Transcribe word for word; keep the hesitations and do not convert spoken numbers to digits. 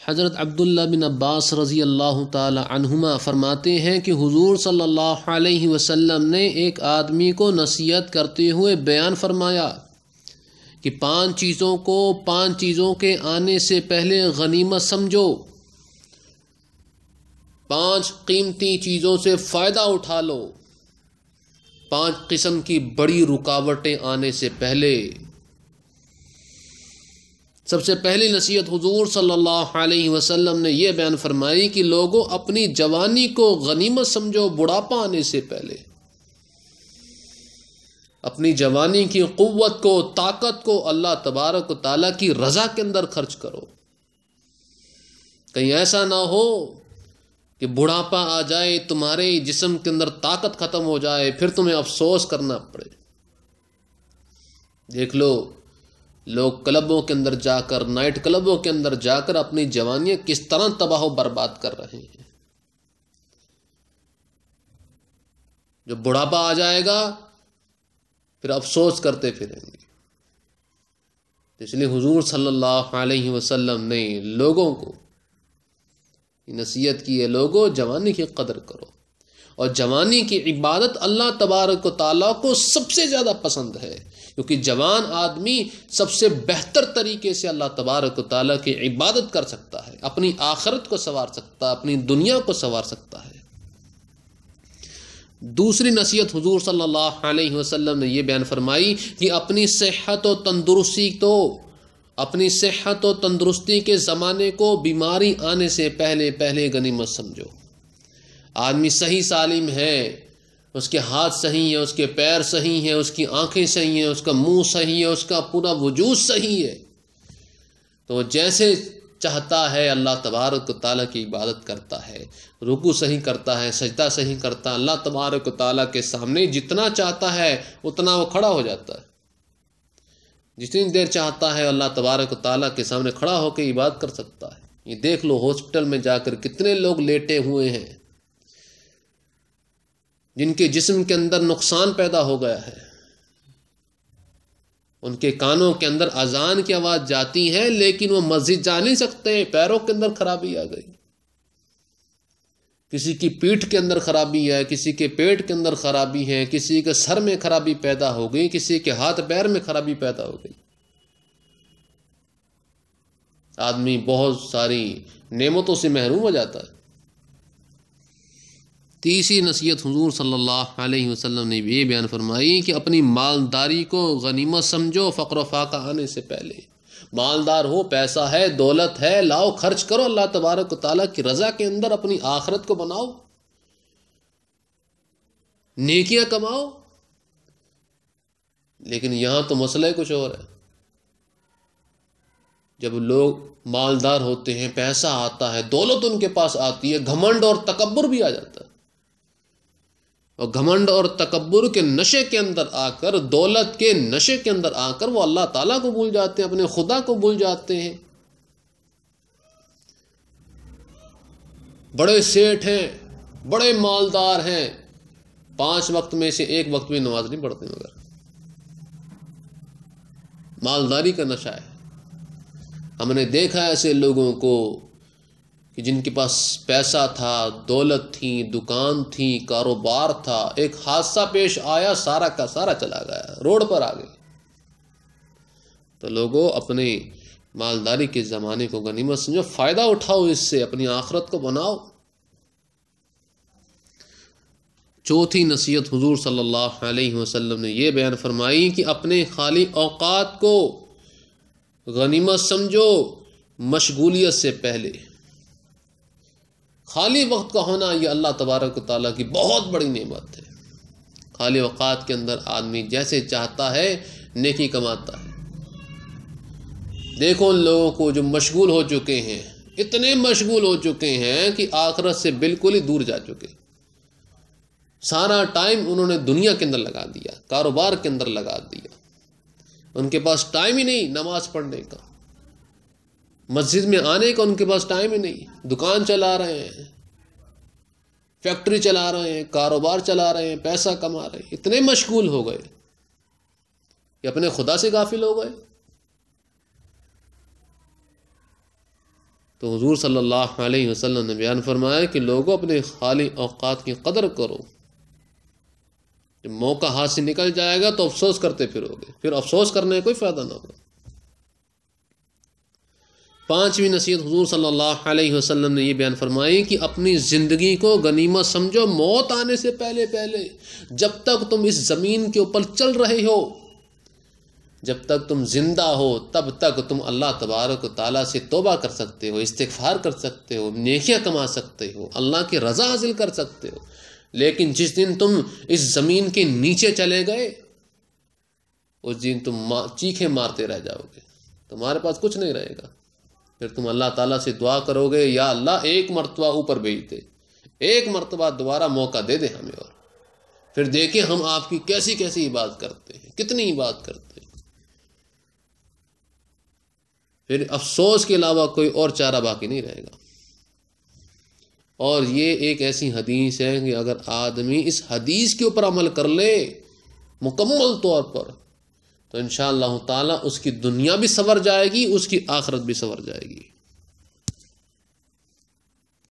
حضرت عبداللہ بن عباس رضی اللہ تعالی عنہما فرماتے ہیں کہ حضور صلی اللہ علیہ وسلم نے ایک آدمی کو نصیحت کرتے ہوئے بیان فرمایا کہ پانچ چیزوں کو پانچ چیزوں کے آنے سے پہلے غنیمت سمجھو، پانچ قیمتی چیزوں سے فائدہ اٹھا لو، پانچ قسم کی بڑی رکاوٹیں آنے سے پہلے۔ سب سے پہلی نصیحت حضور صلی اللہ علیہ وسلم نے یہ بیان فرمائی کہ لوگوں اپنی جوانی کو غنیمت سمجھو بڑھاپا آنے سے پہلے۔ اپنی جوانی کی قوت کو، طاقت کو اللہ تبارک و تعالیٰ کی رضا کے اندر خرچ کرو۔ کہیں ایسا نہ ہو کہ بڑھاپا آ جائے، تمہارے جسم کے اندر طاقت ختم ہو جائے، پھر تمہیں افسوس کرنا پڑے۔ دیکھ لو لوگ کلبوں کے اندر جا کر، نائٹ کلبوں کے اندر جا کر اپنی جوانیاں کس طرح تباہ و برباد کر رہے ہیں۔ جو بڑھاپا آ جائے گا پھر افسوس کرتے پھریں گے۔ اس لیے حضور صلی اللہ علیہ وسلم نے لوگوں کو نصیحت کی ہے، لوگوں جوانی کی قدر کرو، اور جوانی کی عبادت اللہ تبارک و تعالیٰ کو سب سے زیادہ پسند ہے، کیونکہ جوان آدمی سب سے بہتر طریقے سے اللہ تبارک و تعالیٰ کی عبادت کر سکتا ہے، اپنی آخرت کو سنوار سکتا ہے، اپنی دنیا کو سنوار سکتا ہے۔ دوسری نصیحت حضور صلی اللہ علیہ وسلم نے یہ بیان فرمائی کہ اپنی صحت و تندرستی تو اپنی صحت و تندرستی کے زمانے کو بیماری آنے سے پہلے پہلے غنیمت سمجھو۔ آدمی صحیح سالم ہے، اس کے ہاتھ صحیح ہیں، اس کے پیر صحیح ہیں، اس کی آنکھیں صحیح ہیں، اس کا منہ صحیح ہے، اس کا پورا وجود صحیح ہے، تو وہ جیسے چاہتا ہے اللہ تبارک و تعالیٰ کی عبادت کرتا ہے، رکوع صحیح کرتا ہے، سجدہ صحیح کرتا ہے، اللہ تبارک و تعالیٰ کے سامنے جتنا چاہتا ہے اتنا وہ کھڑا ہو جاتا ہے، جتنی دیر چاہتا ہے اللہ تبارک و تعالیٰ کے سامنے کھڑا ہو کے عبادت کر سکتا ہے۔ یہ دیکھ لو ہاسپٹل میں جا کر کتنے لوگ لیٹے ہوئے ہیں جن کے جسم کے اندر نقصان پیدا ہو گیا ہے، ان کے کانوں کے اندر اذان کی آواز جاتی ہے لیکن وہ مسجد جا نہیں سکتے، پیروں کے اندر خرابی آ گئی، کسی کی پیٹھ کے اندر خرابی ہے، کسی کے پیٹ کے اندر خرابی ہے، کسی کے سر میں خرابی پیدا ہو گئی، کسی کے ہاتھ پیر میں خرابی پیدا ہو گئی۔ آدمی بہت ساری نعمتوں سے محروم ہو جاتا ہے۔ تیسری نصیحت حضور صلی اللہ علیہ وسلم نے یہ بیان فرمائی کہ اپنی مالداری کو غنیمت سمجھو فقر و فاقہ آنے سے پہلے۔ مالدار ہو، پیسہ ہے، دولت ہے، لاؤ، خرچ کرو، اللہ تبارک و تعالیٰ کی رضا کے اندر اپنی آخرت کو بناؤ، نیکیاں کماؤ۔ لیکن یہاں تو مسئلہ کچھ اور ہے۔ جب لوگ مالدار ہوتے ہیں، پیسہ آتا ہے، دولت ان کے پاس آتی ہے، گھمنڈ اور تکبر بھی آ جاتا ہے، اور گھمنڈ اور تکبر کے نشے کے اندر آ کر، دولت کے نشے کے اندر آ کر وہ اللہ تعالیٰ کو بھول جاتے ہیں، اپنے خدا کو بھول جاتے ہیں۔ بڑے سیٹھ ہیں، بڑے مالدار ہیں، پانچ وقت میں سے ایک وقت میں نماز نہیں پڑھتے، مگر مالداری کا نشہ ہے۔ ہم نے دیکھا ایسے لوگوں کو کہ جن کے پاس پیسہ تھا، دولت تھی، دکان تھی، کاروبار تھا، ایک حادثہ پیش آیا، سارا کا سارا چلا گیا، روڈ پر آ گئے۔ تو لوگوں اپنے مالداری کے زمانے کو غنیمت سمجھو، فائدہ اٹھاؤ، اس سے اپنی آخرت کو بناؤ۔ چوتھی نصیحت حضور صلی اللہ علیہ وسلم نے یہ بیان فرمائی کہ اپنے خالی اوقات کو غنیمت سمجھو مشغولیت سے پہلے۔ خالی وقت کا ہونا یہ اللہ تبارک و تعالیٰ کی بہت بڑی نعمت ہے۔ خالی اوقات کے اندر آدمی جیسے چاہتا ہے نیکی کماتا ہے۔ دیکھو ان لوگوں کو جو مشغول ہو چکے ہیں، اتنے مشغول ہو چکے ہیں کہ آخرت سے بالکل ہی دور جا چکے، سارا ٹائم انہوں نے دنیا کے اندر لگا دیا، کاروبار کے اندر لگا دیا، ان کے پاس ٹائم ہی نہیں نماز پڑھنے کا، مسجد میں آنے کا ان کے پاس ٹائم ہی نہیں۔ دکان چلا رہے ہیں، فیکٹری چلا رہے ہیں، کاروبار چلا رہے ہیں، پیسہ کما رہے ہیں، اتنے مشغول ہو گئے کہ اپنے خدا سے غافل ہو گئے۔ تو حضور صلی اللہ علیہ وسلم نے بیان فرمایا کہ لوگوں اپنے خالی اوقات کی قدر کرو، جب موقع ہاتھ سے نکل جائے گا تو افسوس کرتے پھرو گے، پھر افسوس کرنے کا کوئی فائدہ نہ ہوگا۔ پانچویں نصیحت حضور صلی اللہ علیہ وسلم نے یہ بیان فرمائی کہ اپنی زندگی کو غنیمت سمجھو موت آنے سے پہلے پہلے۔ جب تک تم اس زمین کے اوپر چل رہے ہو، جب تک تم زندہ ہو، تب تک تم اللہ تبارک و تعالیٰ سے توبہ کر سکتے ہو، استغفار کر سکتے ہو، نیکیاں کما سکتے ہو، اللہ کی رضا حاصل کر سکتے ہو۔ لیکن جس دن تم اس زمین کے نیچے چلے گئے، اس دن تم چیخیں مارتے رہ جاؤ گے، تمہارے پاس کچھ نہیں رہے گا۔ پھر تم اللہ تعالیٰ سے دعا کرو گے، یا اللہ ایک مرتبہ اوپر بھیج دے، ایک مرتبہ دوبارہ موقع دے دے ہمیں، اور پھر دیکھیں ہم آپ کی کیسی کیسی عبادت کرتے ہیں، کتنی عبادت کرتے ہیں۔ پھر افسوس کے علاوہ کوئی اور چارہ باقی نہیں رہے گا۔ اور یہ ایک ایسی حدیث ہے کہ اگر آدمی اس حدیث کے اوپر عمل کر لے مکمل طور پر، تو انشاءاللہ تعالیٰ اس کی دنیا بھی سنور جائے گی، اس کی آخرت بھی سنور جائے گی۔